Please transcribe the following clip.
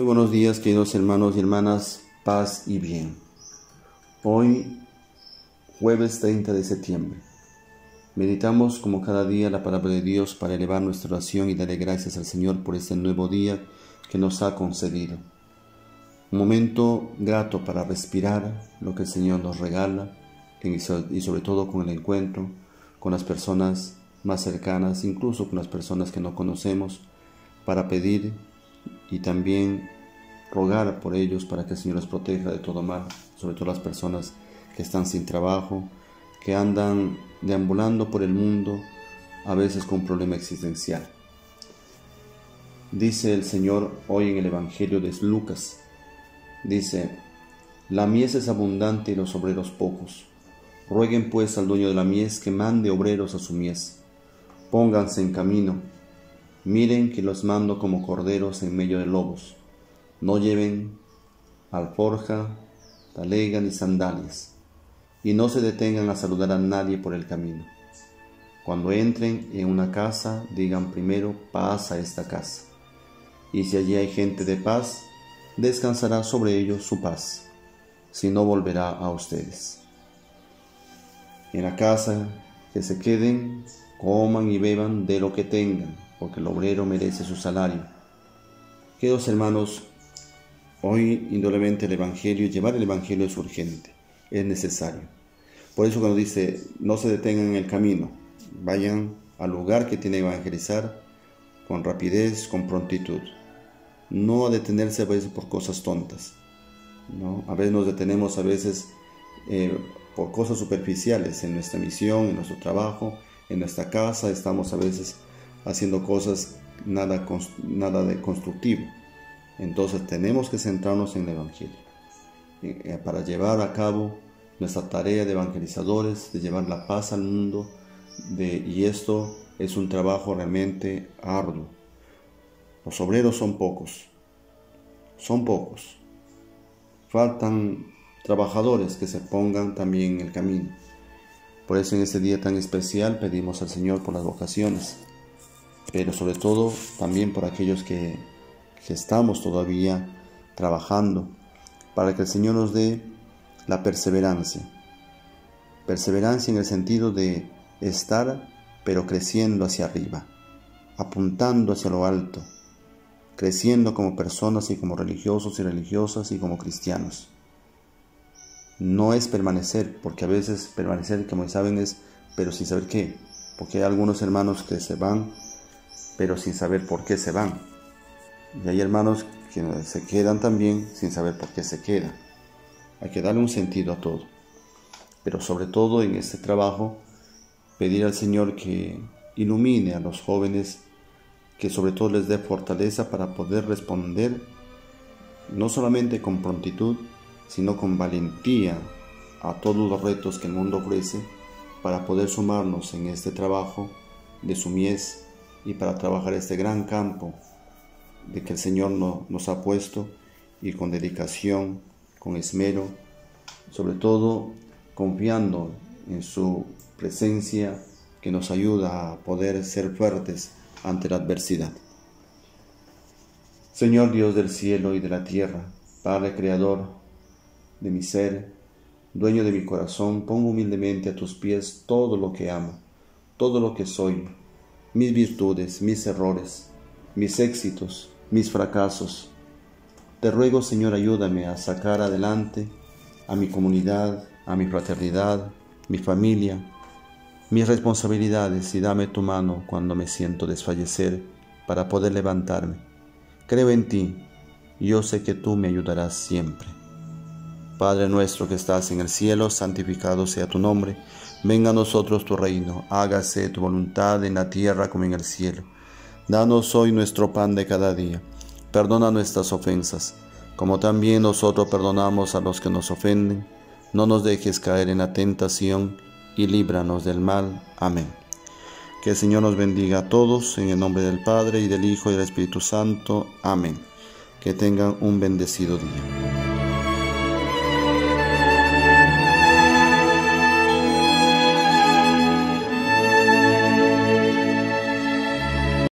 buenos días, queridos hermanos y hermanas, paz y bien. Hoy, jueves 30 de septiembre, meditamos como cada día la palabra de Dios para elevar nuestra oración y darle gracias al Señor por este nuevo día que nos ha concedido. Un momento grato para respirar lo que el Señor nos regala y sobre todo con el encuentro con las personas más cercanas, incluso con las personas que no conocemos, para pedir y también rogar por ellos para que el Señor los proteja de todo mal, sobre todo las personas que están sin trabajo, que andan deambulando por el mundo, a veces con un problema existencial. Dice el Señor hoy en el Evangelio de Lucas, dice: la mies es abundante y los obreros pocos. Rueguen pues al dueño de la mies que mande obreros a su mies. Pónganse en camino. Miren que los mando como corderos en medio de lobos. No lleven alforja, talega ni sandalias, y no se detengan a saludar a nadie por el camino. Cuando entren en una casa, digan primero: paz a esta casa. Y si allí hay gente de paz, descansará sobre ellos su paz, si no volverá a ustedes. En la casa que se queden, coman y beban de lo que tengan, porque el obrero merece su salario. Queridos hermanos, hoy indudablemente llevar el Evangelio es urgente, es necesario. Por eso cuando dice: no se detengan en el camino, vayan al lugar que tienen que evangelizar con rapidez, con prontitud. No a detenerse a veces por cosas tontas, ¿no? A veces nos detenemos por cosas superficiales en nuestra misión, en nuestro trabajo, en nuestra casa. Estamos a veces haciendo cosas nada de constructivo. Entonces tenemos que centrarnos en el Evangelio para llevar a cabo nuestra tarea de evangelizadores, de llevar la paz al mundo, y esto es un trabajo realmente arduo. Los obreros son pocos. Faltan trabajadores que se pongan también en el camino. Por eso en este día tan especial pedimos al Señor por las vocaciones, pero sobre todo también por aquellos que estamos todavía trabajando, para que el Señor nos dé la perseverancia en el sentido de estar pero creciendo hacia arriba, apuntando hacia lo alto, creciendo como personas y como religiosos y religiosas y como cristianos. No es permanecer, porque a veces permanecer, como saben, es pero sin saber qué, porque hay algunos hermanos que se van pero sin saber por qué se van, y hay hermanos que se quedan también sin saber por qué se quedan. Hay que darle un sentido a todo, pero sobre todo en este trabajo pedir al Señor que ilumine a los jóvenes, que sobre todo les dé fortaleza para poder responder no solamente con prontitud, sino con valentía a todos los retos que el mundo ofrece, para poder sumarnos en este trabajo de su mies y para trabajar este gran campo de que el Señor nos ha puesto, y con dedicación, con esmero, sobre todo confiando en su presencia que nos ayuda a poder ser fuertes ante la adversidad. Señor Dios del cielo y de la tierra, Padre creador de mi ser, dueño de mi corazón, pongo humildemente a tus pies todo lo que amo, todo lo que soy, mis virtudes, mis errores, mis éxitos, mis fracasos. Te ruego, Señor, ayúdame a sacar adelante a mi comunidad, a mi fraternidad, mi familia, mis responsabilidades, y dame tu mano cuando me siento desfallecer para poder levantarme. Creo en ti, y yo sé que tú me ayudarás siempre. Padre nuestro que estás en el cielo, santificado sea tu nombre. Venga a nosotros tu reino, hágase tu voluntad en la tierra como en el cielo. Danos hoy nuestro pan de cada día. Perdona nuestras ofensas, como también nosotros perdonamos a los que nos ofenden. No nos dejes caer en la tentación, y líbranos del mal. Amén. Que el Señor nos bendiga a todos, en el nombre del Padre, y del Hijo, y del Espíritu Santo. Amén. Que tengan un bendecido día.